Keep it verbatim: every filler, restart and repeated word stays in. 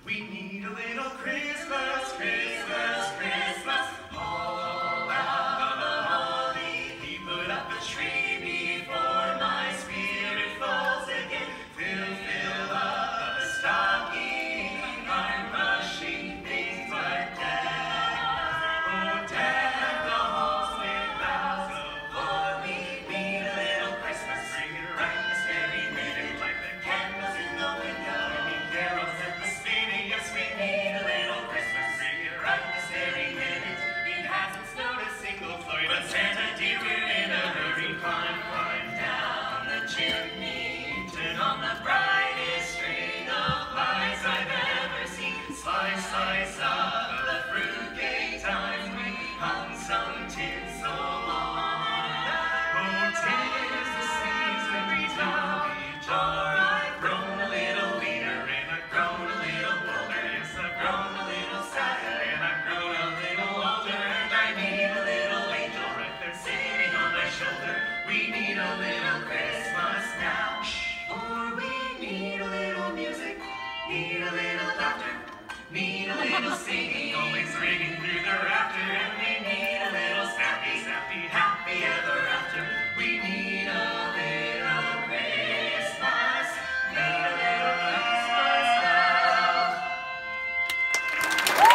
We need a little Christmas, Christmas, Christmas. All out on a holly, he put up a tree before my spirit falls again. Fill, fill up the stocking, I'm rushing things like that. Oh, deck the halls with boughs of holly. Need a little Christmas, bring it right this very minute. Like the candles in the window, ringing carols at the spinning. Yes, we need a little Christmas, bring it right this very minute. It hasn't snowed a single flurry, but Santa dear, we're in a hurry. Climb, climb down the chimney, turn on the brightest string of lights I've ever seen. Slice, slice up the fruitcake times, we hung some tinsel on. Oh, tis the season to be joy. I've grown a little leaner and I've grown a little bolder. Yes, I've grown a little sadder and I've grown a little older. And I need a little angel right there sitting on my shoulder. We need a little Christmas now, or we need a little music, need a little laughter, need a little singing, always ringing through the rafter, and we need